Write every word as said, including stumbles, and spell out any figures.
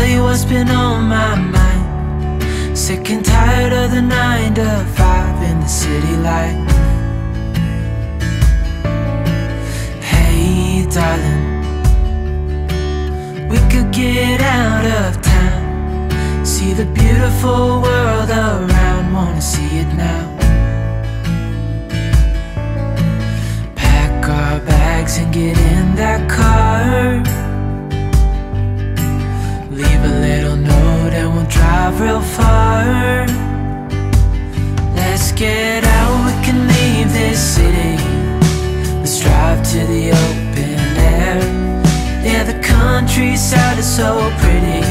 you what's been on my mind. Sick and tired of the nine to five in the city life. Hey darling, we could get out of town, see the beautiful world around, wanna see it now. Pack our bags and get in that car, leave a little note and we'll drive real far. Let's get out, we can leave this city. Let's drive to the open air. Yeah, the countryside is so pretty.